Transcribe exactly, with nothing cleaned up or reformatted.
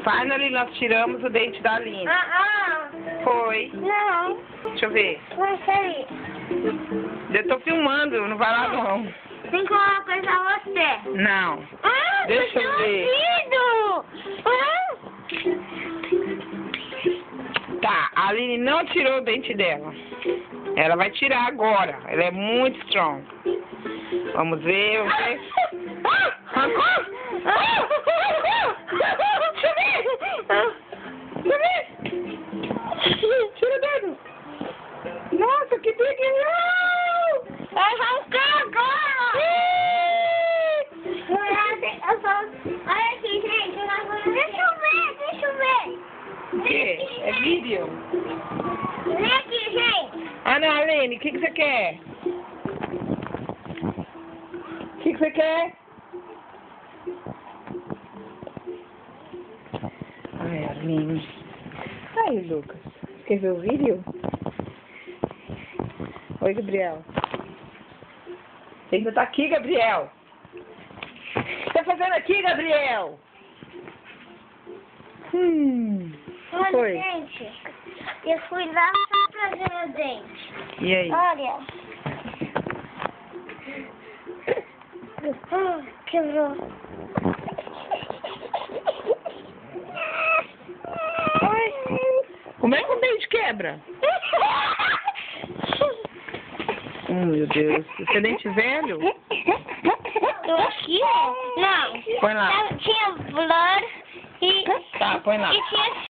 Finally, nós tiramos o dente da Aline. Ah, ah. Foi. Não. Deixa eu ver. Não sei. Eu tô filmando, não vai lá não. Tem que uma coisa a você. Não. Ah, Deixa eu ver. Ah. Tá, a Aline não tirou o dente dela. Ela vai tirar agora. Ela é muito strong. Vamos ver, vamos ver. Arrancou? Deixa eu ver. Deixa eu ver. Tira o dedo. Nossa, que pequeno. Arrancou agora. Olha aqui, gente. Deixa eu ver, deixa eu ver. O quê? É vídeo? Vem aqui, gente. Ah, não, Aline, o que, que você quer? O que, que você quer? Ai, Aline. Ai, Lucas. Quer ver o vídeo? Oi, Gabriel. Você ainda tá aqui, Gabriel? O que tá fazendo aqui, Gabriel? Hum. Olha, Foi. gente. Eu fui lá só pra ver meu dente. E aí? Olha. Ah, quebrou. Ai. Como é que o dente quebra? Oh, meu Deus. Esse é dente velho? Eu aqui, ó. Não. Põe lá. Tinha blood e, Tá, põe lá. e tinha